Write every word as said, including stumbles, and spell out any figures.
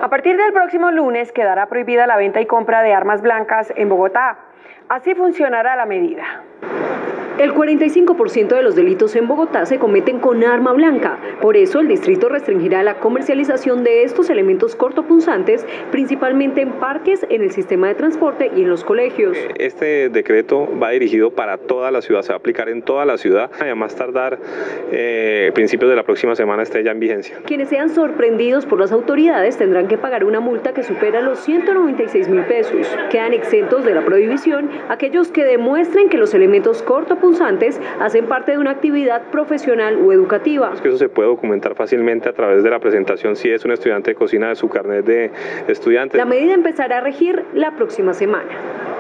A partir del próximo lunes quedará prohibida la venta y compra de armas blancas en Bogotá. Así funcionará la medida. El cuarenta y cinco por ciento de los delitos en Bogotá se cometen con arma blanca. Por eso, el distrito restringirá la comercialización de estos elementos cortopunzantes, principalmente en parques, en el sistema de transporte y en los colegios. Este decreto va dirigido para toda la ciudad, se va a aplicar en toda la ciudad. Y a más tardar, eh, principios de la próxima semana esté ya en vigencia. Quienes sean sorprendidos por las autoridades tendrán que pagar una multa que supera los ciento noventa y seis mil pesos. Quedan exentos de la prohibición aquellos que demuestren que los elementos cortopunzantes hacen parte de una actividad profesional o educativa. Es que eso se puede documentar fácilmente a través de la presentación si es un estudiante de cocina de su carnet de estudiante. La medida empezará a regir la próxima semana.